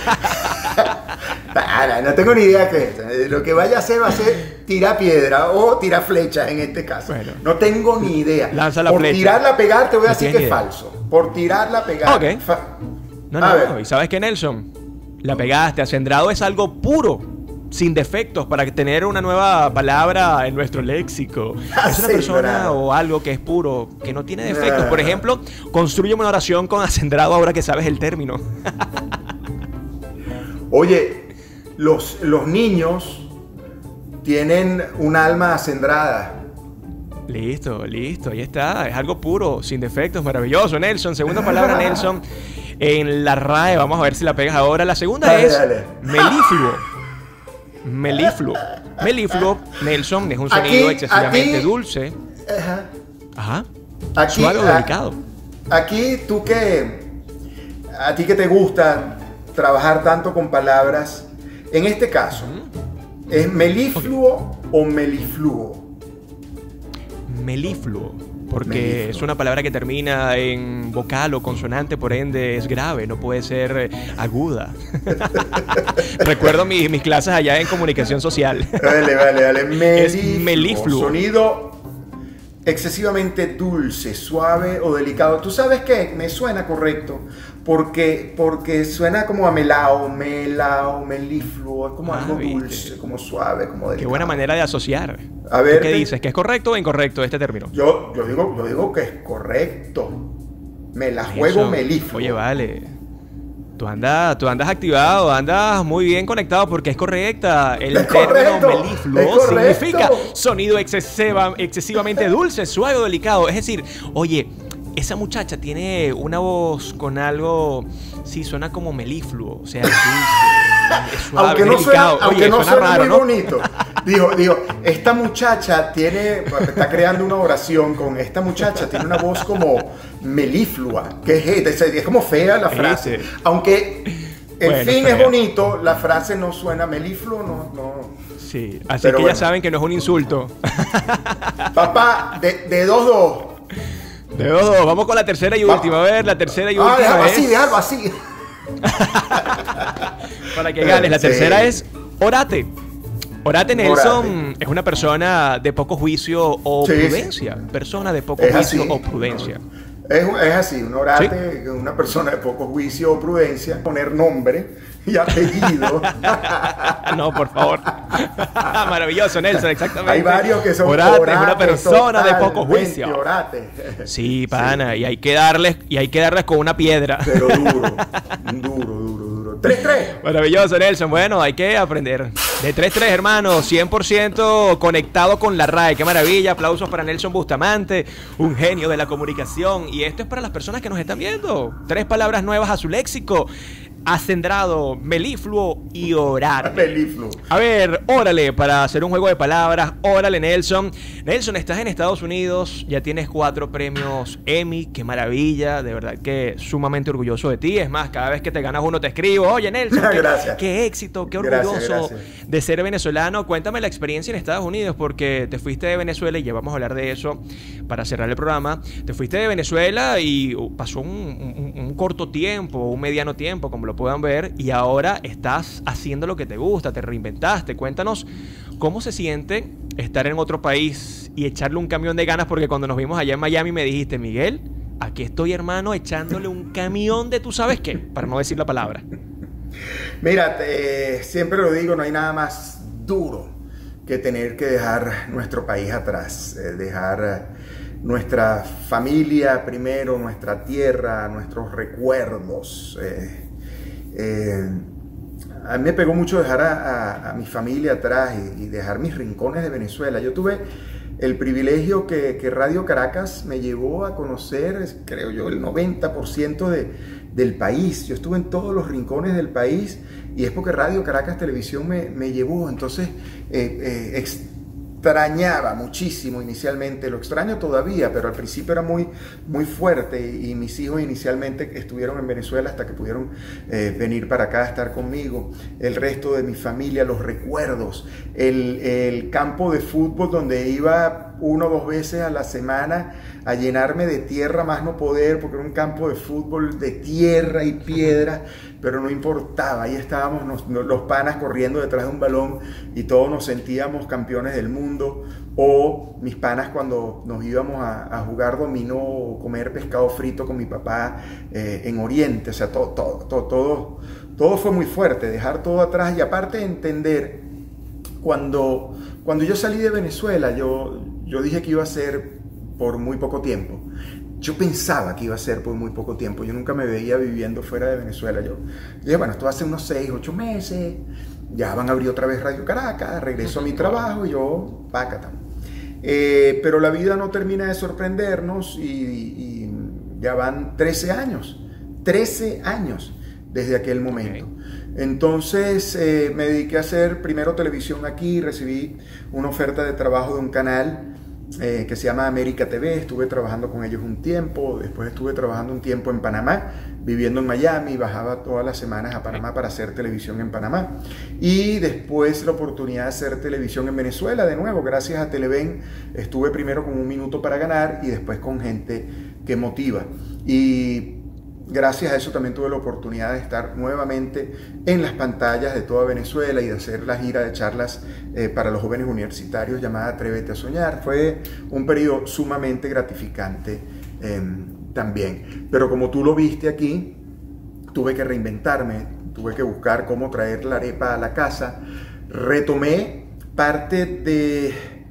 Para, no tengo ni idea qué es. Lo que vaya a hacer va a ser tirar piedra o tirar flecha en este caso. Bueno, no tengo ni idea. Lanza la Por flecha. tirarla a pegar te voy a no decir que es falso. Por tirarla a pegar. Ok. Fa no, no, no. ¿Y sabes qué, Nelson? La pegaste. Acendrado es algo puro, sin defectos, para tener una nueva palabra en nuestro léxico. Es una persona o algo que es puro, que no tiene defectos. Por ejemplo, construye una oración con acendrado ahora que sabes el término. Oye, los, los niños tienen un alma acendrada. Listo, listo, ahí está. Es algo puro, sin defectos, maravilloso, Nelson. Segunda palabra, Nelson, en la R A E. Vamos a ver si la pegas ahora. La segunda Dale, es dale. melifluo. Melifluo. Melifluo, Nelson, es un sonido Aquí- excesivamente aquí- dulce. Ajá. Ajá. Aquí, Suave o a- delicado. Aquí tú que, a ti que te gusta trabajar tanto con palabras, en este caso, ¿es melifluo o melifluo? Melifluo, porque Melifluo. es una palabra que termina en vocal o consonante, por ende es grave, no puede ser eh, aguda. Recuerdo mis, mis clases allá en comunicación social. Vale, vale, vale. Es Melifluo. melifluo. Sonido excesivamente dulce, suave o delicado. ¿Tú sabes qué? Me suena correcto. Porque, porque suena como a melao, melao, melifluo. Es como Ah, algo viste. dulce, como suave, como delicado. Qué buena manera de asociar. A ver, ¿Tú qué te- dices? ¿Que es correcto o incorrecto este término? Yo, yo, digo, yo digo que es correcto. Me la juego Eso. melifluo. Oye, vale. Tú andas, tú andas activado, andas muy bien conectado porque es correcta. El Es término correcto, melifluo es correcto. significa sonido excesiva- excesivamente dulce, suave o delicado. Es decir, oye, esa muchacha tiene una voz con algo, sí, suena como melifluo, o sea, es dulce, es suave, Aunque es no suena, delicado. aunque Oye, no suena suena raro, muy ¿no? bonito. Digo, digo, esta muchacha tiene, está creando una oración con esta muchacha, tiene una voz como meliflua, que es, es como fea la frase. Ese. Aunque el Bueno, fin fea. es bonito, la frase no suena melifluo, no, no. Sí, así Pero que bueno. ya saben que no es un insulto. Papá, de, de dos dos. De dos, dos. Vamos con la tercera y Va- última. A ver, la tercera y Ah, última déjalo es... así, déjalo así. Para que ganes. La Sí. tercera es orate. Orate Nelson Orate. es una persona de poco juicio o Sí, prudencia. Persona de poco Es juicio así. o prudencia. Es, es así, un orate, una persona de poco juicio o prudencia, poner nombre y apellido. No, por favor. Maravilloso, Nelson, exactamente. Hay varios que son Orate, es orate, una persona de poco totalmente juicio. Orate. Sí, pana, y hay que darles, y hay que darles con una piedra. Pero duro, duro, duro, duro. tres tres. Maravilloso, Nelson. Bueno, hay que aprender. De tres tres, hermano. cien por ciento conectado con la R A E. Qué maravilla. Aplausos para Nelson Bustamante, un genio de la comunicación. Y esto es para las personas que nos están viendo. Tres palabras nuevas a su léxico: acendrado, melifluo y orate. Melifluo. A ver, órale, para hacer un juego de palabras, órale, Nelson. Nelson, estás en Estados Unidos, ya tienes cuatro premios Emmy, qué maravilla, de verdad que sumamente orgulloso de ti. Es más, cada vez que te ganas uno te escribo, oye, Nelson, qué, Gracias. qué éxito, qué Gracias, orgulloso gracias. de ser venezolano. Cuéntame la experiencia en Estados Unidos, porque te fuiste de Venezuela y ya vamos a hablar de eso para cerrar el programa. Te fuiste de Venezuela y pasó un, un- un corto tiempo, un mediano tiempo, como lo puedan ver, y ahora estás haciendo lo que te gusta, te reinventaste. Cuéntanos cómo se siente estar en otro país y echarle un camión de ganas, porque cuando nos vimos allá en Miami me dijiste, Miguel, aquí estoy, hermano, echándole un camión de tú sabes qué, para no decir la palabra. Mira, te- siempre lo digo, no hay nada más duro que tener que dejar nuestro país atrás, eh, dejar eh, nuestra familia primero, nuestra tierra, nuestros recuerdos. eh, eh, a mí me pegó mucho dejar a, a- a mi familia atrás y, y dejar mis rincones de Venezuela. Yo tuve el privilegio que, que Radio Caracas me llevó a conocer, es- creo yo, el noventa por ciento de, del país. Yo estuve en todos los rincones del país y es porque Radio Caracas Televisión me, me llevó. Entonces, eh, eh, extrañaba muchísimo inicialmente, lo extraño todavía, pero al principio era muy, muy fuerte y, y mis hijos inicialmente estuvieron en Venezuela hasta que pudieron eh, venir para acá a estar conmigo. El resto de mi familia, los recuerdos, el, el campo de fútbol donde iba una o dos veces a la semana a llenarme de tierra más no poder, porque era un campo de fútbol de tierra y piedra, pero no importaba, ahí estábamos nos, nos, los panas corriendo detrás de un balón y todos nos sentíamos campeones del mundo. O mis panas cuando nos íbamos a, a jugar dominó o comer pescado frito con mi papá eh, en Oriente. O sea, todo, todo, todo, todo, todo fue muy fuerte, dejar todo atrás y aparte entender, cuando, cuando yo salí de Venezuela, yo, yo dije que iba a ser por muy poco tiempo. Yo pensaba que iba a ser por muy poco tiempo. Yo nunca me veía viviendo fuera de Venezuela. Yo dije, bueno, esto va a ser unos seis, ocho meses. ya van a abrir otra vez Radio Caracas, regreso a mi trabajo y yo, pácata. Eh, pero la vida no termina de sorprendernos y, y ya van trece años, trece años desde aquel momento. Okay. Entonces eh, me dediqué a hacer primero televisión aquí, recibí una oferta de trabajo de un canal eh, que se llama América T V, estuve trabajando con ellos un tiempo, después estuve trabajando un tiempo en Panamá, viviendo en Miami, bajaba todas las semanas a Panamá para hacer televisión en Panamá, y después la oportunidad de hacer televisión en Venezuela de nuevo, gracias a Televen. Estuve primero con Un Minuto para Ganar y después con Gente que Motiva, y gracias a eso también tuve la oportunidad de estar nuevamente en las pantallas de toda Venezuela y de hacer la gira de charlas eh, para los jóvenes universitarios llamada Atrévete a Soñar. Fue un periodo sumamente gratificante eh, también. Pero como tú lo viste aquí, tuve que reinventarme, tuve que buscar cómo traer la arepa a la casa. Retomé parte de...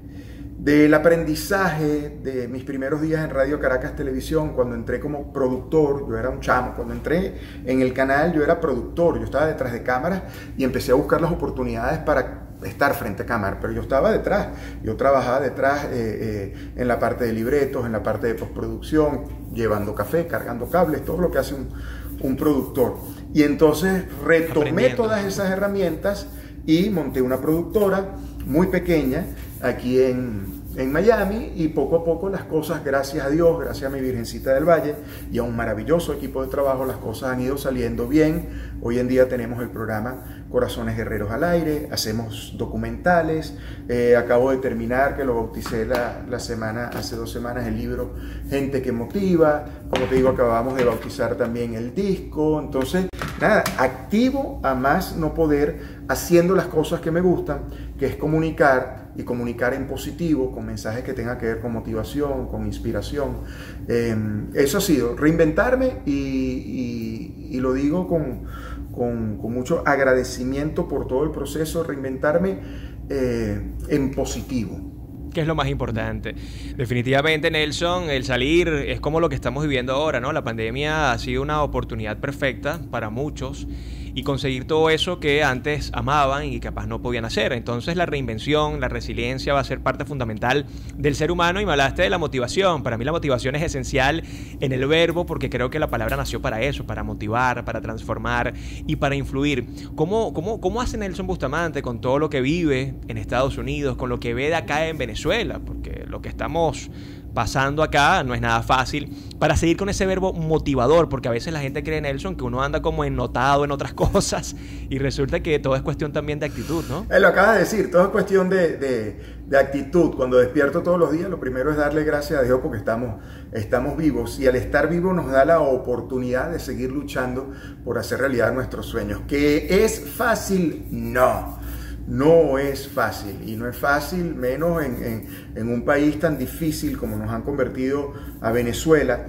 del aprendizaje de mis primeros días en Radio Caracas Televisión, cuando entré como productor. Yo era un chamo, cuando entré en el canal yo era productor, yo estaba detrás de cámaras y empecé a buscar las oportunidades para estar frente a cámara, pero yo estaba detrás, yo trabajaba detrás eh, eh, en la parte de libretos, en la parte de postproducción, llevando café, cargando cables, todo lo que hace un, un productor. Y entonces retomé todas esas herramientas y monté una productora muy pequeña aquí en, en Miami, y poco a poco las cosas, gracias a Dios, gracias a mi Virgencita del Valle y a un maravilloso equipo de trabajo, las cosas han ido saliendo bien. Hoy en día tenemos el programa Corazones Guerreros al aire, hacemos documentales, eh, acabo de terminar, que lo bauticé la, la semana, hace dos semanas, el libro Gente que Motiva. Como te digo, acabamos de bautizar también el disco. Entonces, nada, activo a más no poder, haciendo las cosas que me gustan, que es comunicar, y comunicar en positivo, con mensajes que tengan que ver con motivación, con inspiración. Eh, eso ha sido, reinventarme, y, y, y lo digo con, con, con mucho agradecimiento por todo el proceso, reinventarme eh, en positivo. Que es lo más importante. Definitivamente, Nelson, el salir es como lo que estamos viviendo ahora, ¿no? La pandemia ha sido una oportunidad perfecta para muchos y conseguir todo eso que antes amaban y capaz no podían hacer. Entonces la reinvención, la resiliencia va a ser parte fundamental del ser humano. Y me hablaste de la motivación. Para mí la motivación es esencial en el verbo, porque creo que la palabra nació para eso, para motivar, para transformar y para influir. ¿Cómo, cómo, cómo hace Nelson Bustamante con todo lo que vive en Estados Unidos, con lo que ve de acá en Venezuela? Porque lo que estamos pasando acá no es nada fácil, para seguir con ese verbo motivador, porque a veces la gente cree, Nelson, que uno anda como ennotado en otras cosas y resulta que todo es cuestión también de actitud, ¿no? Él lo acaba de decir, todo es cuestión de, de, de actitud. Cuando despierto todos los días, lo primero es darle gracias a Dios porque estamos, estamos vivos, y al estar vivos nos da la oportunidad de seguir luchando por hacer realidad nuestros sueños. ¿Que es fácil? No. No es fácil, y no es fácil menos en, en, en un país tan difícil como nos han convertido a Venezuela,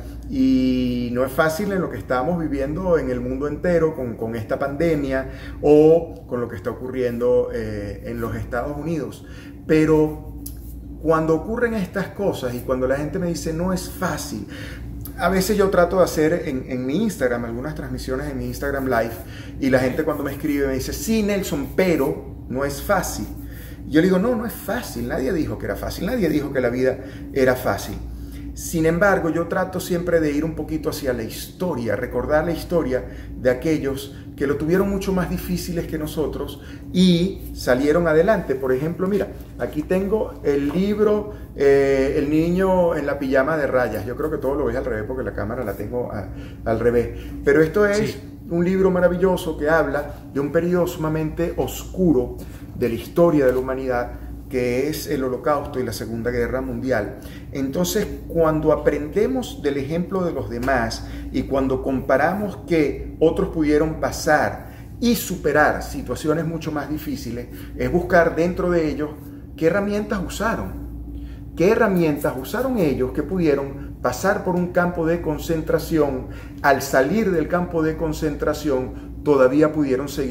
y no es fácil en lo que estamos viviendo en el mundo entero con, con esta pandemia, o con lo que está ocurriendo eh, en los Estados Unidos. Pero cuando ocurren estas cosas y cuando la gente me dice no es fácil, a veces yo trato de hacer en, en mi Instagram algunas transmisiones en mi Instagram Live, y la gente cuando me escribe me dice, sí, Nelson, pero no es fácil. Yo le digo, no, no es fácil. Nadie dijo que era fácil. Nadie dijo que la vida era fácil. Sin embargo, yo trato siempre de ir un poquito hacia la historia, recordar la historia de aquellos que lo tuvieron mucho más difíciles que nosotros y salieron adelante. Por ejemplo, mira, aquí tengo el libro eh, El niño en la pijama de rayas. Yo creo que todo lo ves al revés porque la cámara la tengo a, al revés. Pero esto es sí. un libro maravilloso que habla de un periodo sumamente oscuro de la historia de la humanidad, que es el Holocausto y la Segunda Guerra Mundial. Entonces, cuando aprendemos del ejemplo de los demás y cuando comparamos que otros pudieron pasar y superar situaciones mucho más difíciles, es buscar dentro de ellos qué herramientas usaron. ¿Qué herramientas usaron ellos que pudieron pasar por un campo de concentración? Al salir del campo de concentración, todavía pudieron seguir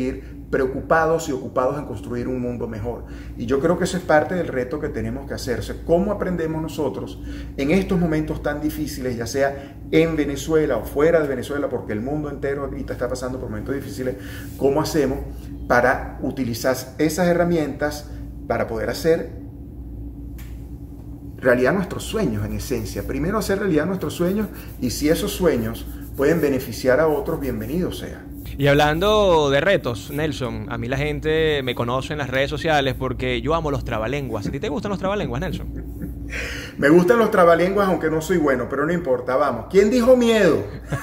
preocupados y ocupados en construir un mundo mejor. Y yo creo que eso es parte del reto que tenemos que hacerse. ¿Cómo aprendemos nosotros en estos momentos tan difíciles, ya sea en Venezuela o fuera de Venezuela, porque el mundo entero ahorita está pasando por momentos difíciles, cómo hacemos para utilizar esas herramientas para poder hacer realidad nuestros sueños en esencia? Primero hacer realidad nuestros sueños, y si esos sueños pueden beneficiar a otros, bienvenido sea. Y hablando de retos, Nelson, a mí la gente me conoce en las redes sociales porque yo amo los trabalenguas. ¿A ti te gustan los trabalenguas, Nelson? Me gustan los trabalenguas, aunque no soy bueno, pero no importa, vamos. ¿Quién dijo miedo?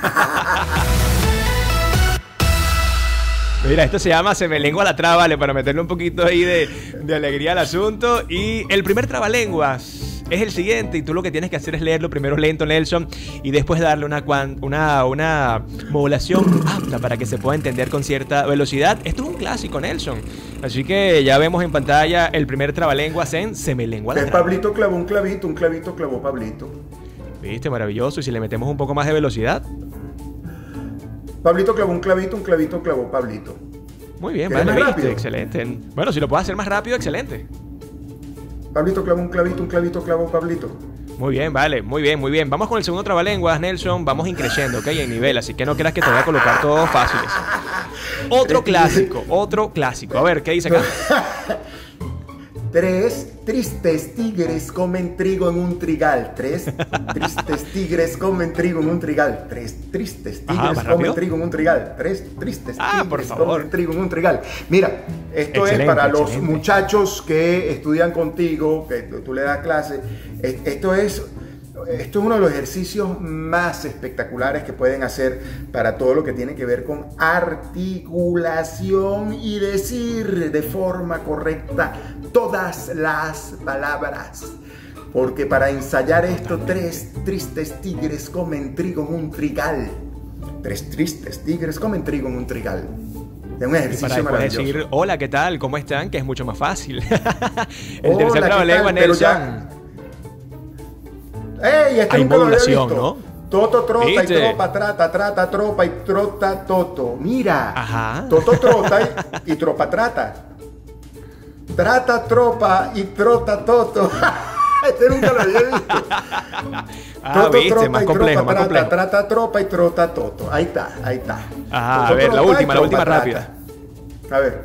Mira, esto se llama Se me lengua la traba, vale, para meterle un poquito ahí de, de alegría al asunto. Y el primer trabalenguas es el siguiente, y tú lo que tienes que hacer es leerlo primero lento, Nelson, y después darle una, una, una modulación apta para que se pueda entender con cierta velocidad. Esto es un clásico, Nelson. Así que ya vemos en pantalla el primer trabalenguas en Se me lengua la traba. Pablito clavó un clavito, un clavito clavó Pablito. ¿Viste? Maravilloso. Y si le metemos un poco más de velocidad. Pablito clavó un clavito, un clavito clavó Pablito. Muy bien, vale, viste, excelente. Bueno, si lo puedes hacer más rápido, excelente. Pablito clavó un clavito, un clavito clavó Pablito. Muy bien, vale, muy bien, muy bien. Vamos con el segundo trabalenguas, Nelson. Vamos increciendo, ¿ok? En nivel, así que no creas que te voy a colocar todos fáciles. Otro clásico, otro clásico. A ver, ¿qué dice acá? Tres tristes tigres comen trigo en un trigal. Tres tristes tigres comen trigo en un trigal. Tres tristes tigres Ajá, comen trigo en un trigal. Tres tristes ah, tigres por favor. comen trigo en un trigal. Mira, esto excelente, es para los excelente. muchachos que estudian contigo, que tú le das clase. Esto es... Esto es uno de los ejercicios más espectaculares que pueden hacer para todo lo que tiene que ver con articulación y decir de forma correcta todas las palabras. Porque para ensayar esto, tres tristes tigres comen trigo en un trigal. Tres tristes tigres comen trigo en un trigal. Es un ejercicio para maravilloso. Decir, hola, ¿qué tal? ¿Cómo están? Que es mucho más fácil. El hola, tercer trabalenguas, Nelson. ¡Ey! Este hay nunca modulación, lo había visto. ¿no? Toto trota ¿Viste? Y tropa trata, trata tropa y trota toto. Mira. Ajá. Toto trota y, y tropa trata. Trata tropa y trota toto. Este nunca lo había visto. Ah, toto viste, tropa más y complejo, tropa más trata, complejo. trata tropa y trota toto. Ahí está, ahí está. Ajá, Toto a ver, la trota última, y la última tropa rápida. trata. A ver.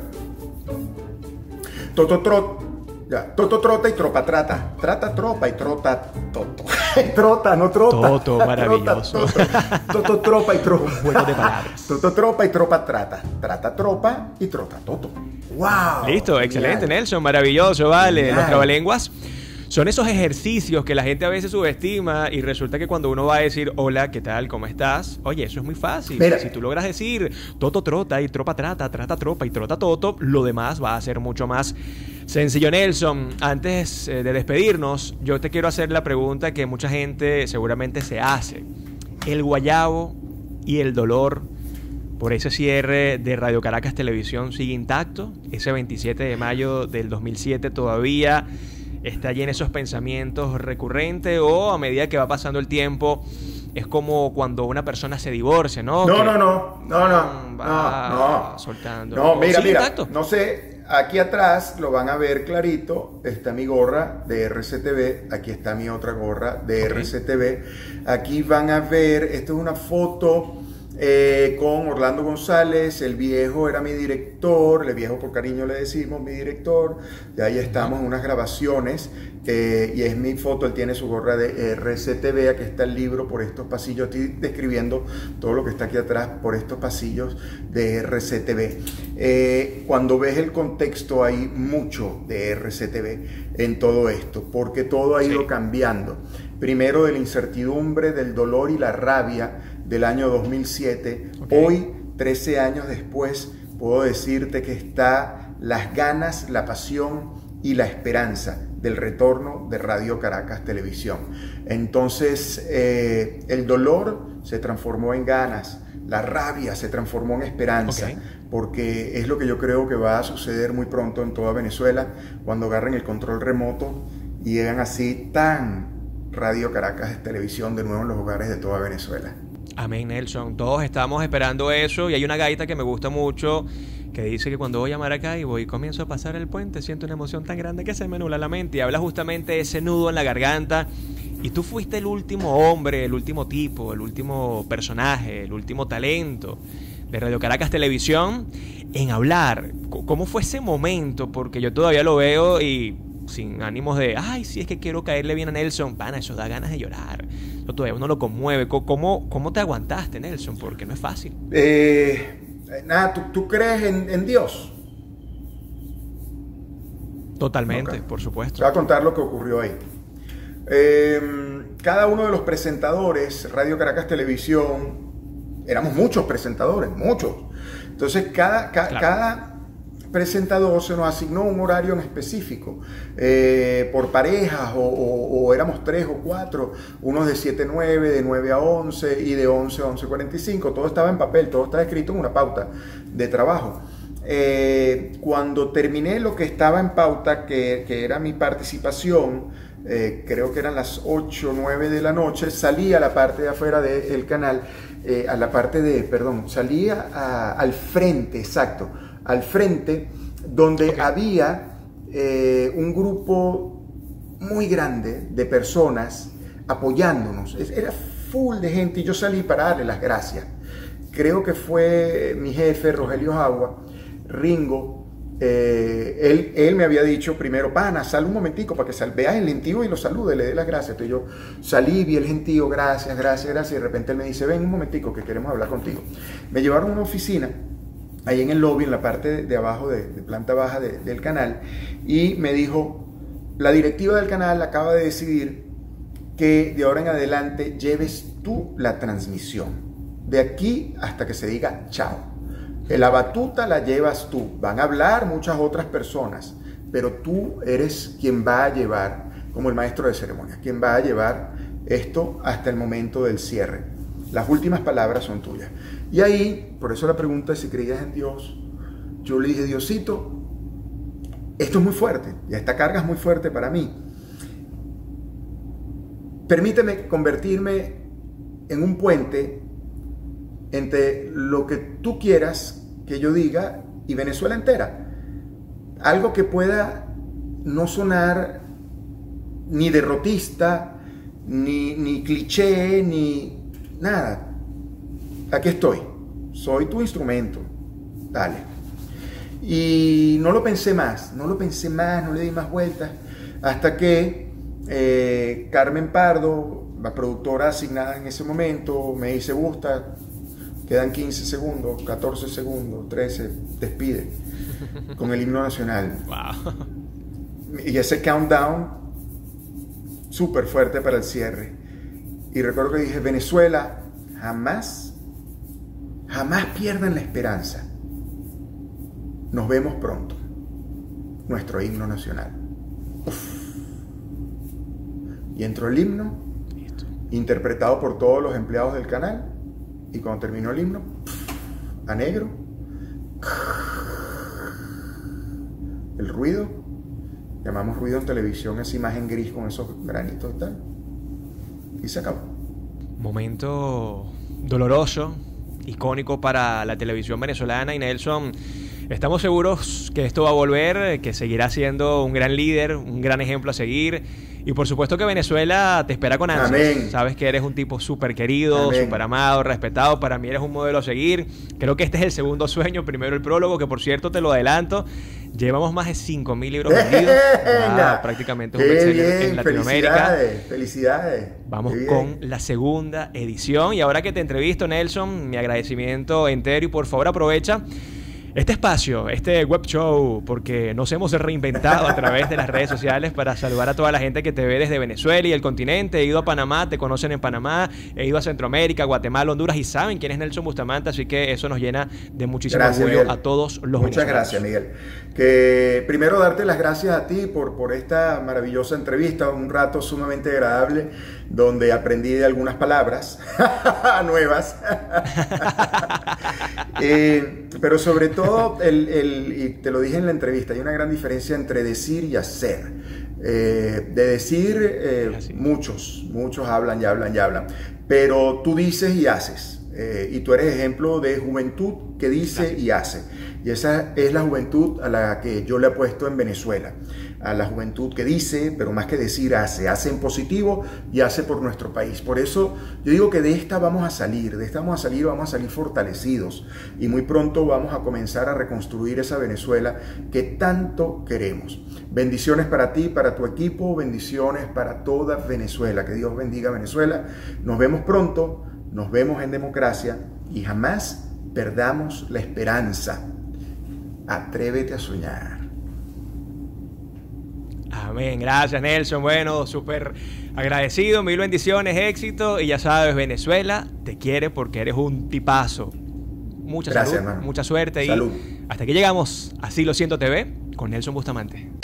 Toto trota. Ya, toto trota y tropa trata. Trata tropa y trota toto. Trota, no trota. Toto, maravilloso. Trota, toto. Toto tropa y tropa. Un juego de palabras. Toto tropa y tropa trata. Trata tropa y trota toto. ¡Wow! Listo, genial. Excelente, Nelson. Maravilloso, vale. Genial. Los trabalenguas son esos ejercicios que la gente a veces subestima y resulta que cuando uno va a decir hola, ¿qué tal? ¿Cómo estás? Oye, eso es muy fácil. Mira. Si tú logras decir toto trota y tropa trata, trata tropa y trota toto, lo demás va a ser mucho más sencillo. Nelson, antes de despedirnos, yo te quiero hacer la pregunta que mucha gente seguramente se hace. El guayabo y el dolor por ese cierre de Radio Caracas Televisión sigue intacto. Ese veintisiete de mayo del dos mil siete todavía está allí en esos pensamientos recurrentes, o a medida que va pasando el tiempo es como cuando una persona se divorcia, ¿no? No, que no, no, no, no, va no, no. soltando. No, mira, ¿Sigue mira, intacto? no sé, aquí atrás lo van a ver clarito, está mi gorra de R C T V, aquí está mi otra gorra de Okay. R C T V, aquí van a ver, esto es una foto eh, con Orlando González, el viejo era mi director, el viejo por cariño le decimos, mi director, y ahí estamos en unas grabaciones, eh, y es mi foto, él tiene su gorra de R C T V, aquí está el libro por estos pasillos, estoy describiendo todo lo que está aquí atrás por estos pasillos de R C T V. Eh, cuando ves el contexto hay mucho de R C T V en todo esto, porque todo ha ido Sí. cambiando. Primero de la incertidumbre, del dolor y la rabia del año dos mil siete. Okay. Hoy, trece años después, puedo decirte que está las ganas, la pasión y la esperanza del retorno de Radio Caracas Televisión. Entonces, eh, el dolor se transformó en ganas, la rabia se transformó en esperanza, Okay. porque es lo que yo creo que va a suceder muy pronto en toda Venezuela, cuando agarren el control remoto y hagan así tan Radio Caracas Televisión de nuevo en los hogares de toda Venezuela. Amén, Nelson. Todos estamos esperando eso y hay una gaita que me gusta mucho que dice que cuando voy a Maracaibo y comienzo a pasar el puente siento una emoción tan grande que se me nubla la mente y habla justamente de ese nudo en la garganta y tú fuiste el último hombre, el último tipo, el último personaje, el último talento de Radio Caracas Televisión en hablar. ¿Cómo fue ese momento? Porque yo todavía lo veo y sin ánimos de, ay, sí, es que quiero caerle bien a Nelson. Pana, eso da ganas de llorar. Eso todavía uno lo conmueve. ¿Cómo, cómo te aguantaste, Nelson? Porque no es fácil. Eh, nada, ¿tú, tú crees en, en Dios? Totalmente, Okay. Por supuesto. Te voy a contar lo que ocurrió ahí. Eh, cada uno de los presentadores, Radio Caracas Televisión, éramos muchos presentadores, muchos. Entonces, cada, ca, claro. cada presentador se nos asignó un horario en específico, eh, por parejas, o, o, o éramos tres o cuatro, unos de siete a nueve, de nueve a once y de once a once cuarenta y cinco. Todo estaba en papel, todo estaba escrito en una pauta de trabajo. Eh, cuando terminé lo que estaba en pauta, que, que era mi participación, eh, creo que eran las ocho o nueve de la noche, salí a la parte de afuera del canal, eh, a la parte de, perdón, salí a, al frente, exacto, al frente, donde okay. había eh, un grupo muy grande de personas apoyándonos. Era full de gente y yo salí para darle las gracias. Creo que fue mi jefe, Rogelio Jagua, Ringo. Eh, él, él me había dicho primero, pana, sal un momentico para que sal, veas el gentío y lo salude, le dé las gracias. Entonces yo salí, vi el gentío, gracias, gracias, gracias, y de repente él me dice, ven un momentico que queremos hablar contigo. Me llevaron a una oficina ahí en el lobby, en la parte de abajo, de, de planta baja de, del canal, y me dijo, la directiva del canal acaba de decidir que de ahora en adelante lleves tú la transmisión, de aquí hasta que se diga chao. La batuta la llevas tú, van a hablar muchas otras personas, pero tú eres quien va a llevar, como el maestro de ceremonias, quien va a llevar esto hasta el momento del cierre. Las últimas palabras son tuyas. Y ahí, por eso la pregunta es si creías en Dios. Yo le dije, Diosito, esto es muy fuerte, y esta carga es muy fuerte para mí. Permíteme convertirme en un puente entre lo que tú quieras que yo diga y Venezuela entera. Algo que pueda no sonar ni derrotista, ni, ni cliché, ni nada. Aquí estoy. Soy tu instrumento. Dale. Y no lo pensé más, no lo pensé más, no le di más vueltas, hasta que eh, Carmen Pardo, la productora asignada en ese momento, me dice, gusta, quedan quince segundos, catorce segundos, trece, despide con el himno nacional. Wow. Y ese countdown súper fuerte para el cierre. Y recuerdo que dije, Venezuela, jamás, jamás pierdan la esperanza. Nos vemos pronto. Nuestro himno nacional. Uf. Y entró el himno, interpretado por todos los empleados del canal. Y cuando terminó el himno, a negro, el ruido, llamamos ruido en televisión, esa imagen gris con esos granitos y tal, y se acabó. Momento doloroso, icónico para la televisión venezolana. Y Nelson, estamos seguros que esto va a volver, que seguirá siendo un gran líder, un gran ejemplo a seguir. Y por supuesto que Venezuela te espera con ansias. Amén. Sabes que eres un tipo súper querido, súper amado, respetado. Para mí eres un modelo a seguir. Creo que este es el segundo sueño. Primero el prólogo, que por cierto te lo adelanto. Llevamos más de cinco mil libros vendidos. Ah, prácticamente un bestseller en Latinoamérica. Felicidades, felicidades. Vamos con la segunda edición. Y ahora que te entrevisto, Nelson, mi agradecimiento entero. Y por favor aprovecha este espacio, este web show, porque nos hemos reinventado a través de las redes sociales para saludar a toda la gente que te ve desde Venezuela y el continente. He ido a Panamá, te conocen en Panamá, he ido a Centroamérica, Guatemala, Honduras y saben quién es Nelson Bustamante, así que eso nos llena de muchísimo gracias, orgullo Miguel. A todos los Muchas venezolanos. gracias, Miguel. Que primero darte las gracias a ti por, por esta maravillosa entrevista, un rato sumamente agradable donde aprendí de algunas palabras nuevas. eh, pero sobre todo, el, el, y te lo dije en la entrevista, hay una gran diferencia entre decir y hacer. Eh, de decir, eh, muchos, muchos hablan y hablan y hablan. pero tú dices y haces. Eh, y tú eres ejemplo de juventud que dice Gracias. Y hace. Y esa es la juventud a la que yo le apuesto en Venezuela. A la juventud que dice, pero más que decir, hace. Hace en positivo y hace por nuestro país. Por eso yo digo que de esta vamos a salir. De esta vamos a salir, vamos a salir fortalecidos. Y muy pronto vamos a comenzar a reconstruir esa Venezuela que tanto queremos. Bendiciones para ti, para tu equipo. Bendiciones para toda Venezuela. Que Dios bendiga a Venezuela. Nos vemos pronto. Nos vemos en Democracia. Y jamás perdamos la esperanza. Atrévete a soñar. Amén, gracias Nelson, bueno, súper agradecido, mil bendiciones, éxito, y ya sabes, Venezuela te quiere porque eres un tipazo. Mucha gracias, salud, hermano. mucha suerte. Salud. Y hasta aquí llegamos, Así Lo Siento T V con Nelson Bustamante.